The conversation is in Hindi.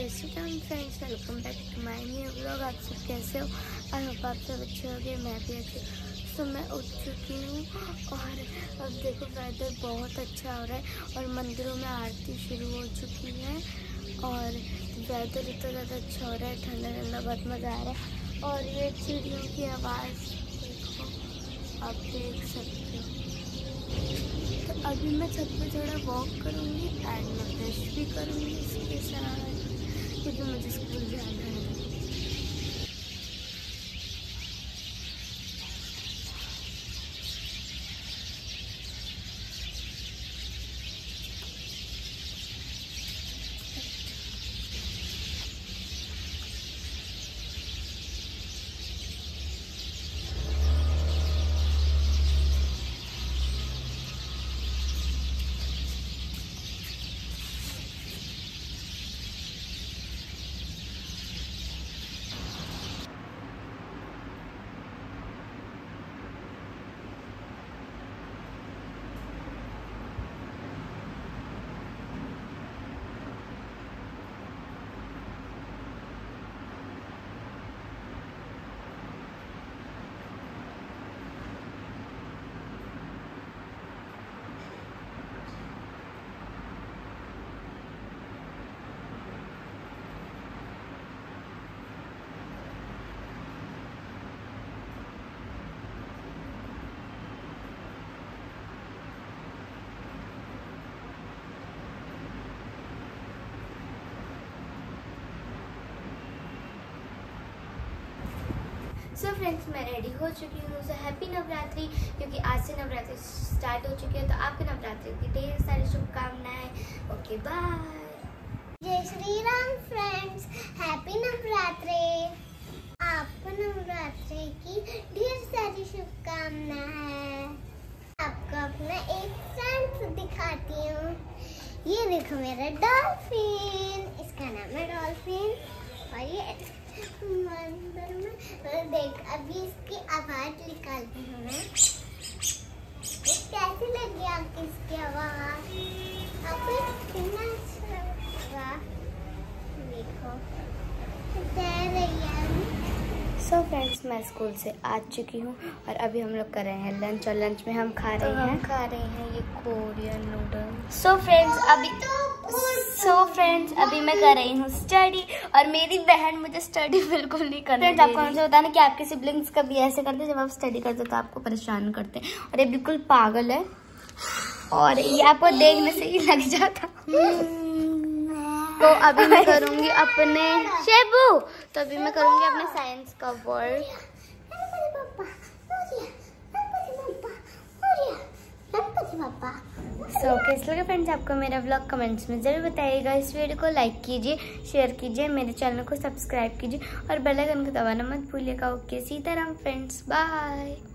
जय Shri Ram friends, welcome back to my new vlog. आप सब कैसे हो? आई होप आप सब अच्छे होंगे। मैं भी अच्छी। तो मैं उठ चुकी हूँ और अब देखो वेदर बहुत अच्छा हो रहा है और मंदिरों में आरती शुरू हो चुकी है और वेदर इतना ज़्यादा अच्छा हो रहा है, ठंडा ठंडा, बहुत मज़ा आ रहा है। और ये चिड़ियों की आवाज़ देखो, आप देख सकते हो। तो अभी मैं छत पे थोड़ा वॉक करूँगी एंड मैं ब्रश भी करूँगी इसके साथ, क्योंकि मुझे स्कूल जाना है। सो फ्रेंड्स, मैं रेडी हो चुकी हूँ। सो हैप्पी नवरात्रि, क्योंकि आज से नवरात्रि स्टार्ट हो चुकी है। तो आपके नवरात्रि की ढेर सारी शुभकामनाएं। Okay bye. जय श्री राम फ्रेंड्स, हैप्पी नवरात्रि। आपको नवरात्रि की ढेर सारी शुभकामनाएं। आपको अपना एक फ्रेंड दिखाती हूँ। ये देखो मेरा डॉल्फिन, इसका नाम है डॉल्फिन। और ये मंदिर में देख, अभी इसकी आवाज निकालती हूँ मैं। कैसी लगी आपकी इसकी आवाज? आपको कितना अच्छा लगा? देखो तैर रही है। सो फ्रेंड्स, मैं स्कूल से आ चुकी हूँ और अभी हम लोग कर रहे हैं लंच, और लंच में हम खा रहे हैं ये कोरियन नूडल्स। सो फ्रेंड्स, अभी मैं कर रही हूँ स्टडी और मेरी बहन मुझे स्टडी बिल्कुल नहीं करने दे रही। आपको मुझे बताना कि आपके सिबलिंग्स कभी ऐसे करते हैं, जब आप स्टडी करते तो आपको परेशान करते हैं। और ये बिल्कुल पागल है और ये आपको देखने से ही लग जाता। तो अभी मैं करूंगी अपने शेबू, तो अभी मैं करूंगी अपने साइंस का वर्क। सो कैसा लगा फ्रेंड्स आपको मेरा व्लॉग? कमेंट्स में जरूर बताइएगा। इस वीडियो को लाइक कीजिए, शेयर कीजिए, मेरे चैनल को सब्सक्राइब कीजिए और बेल आइकन को दबाना मत भूलिएगा। Okay, Sitaram friends, bye.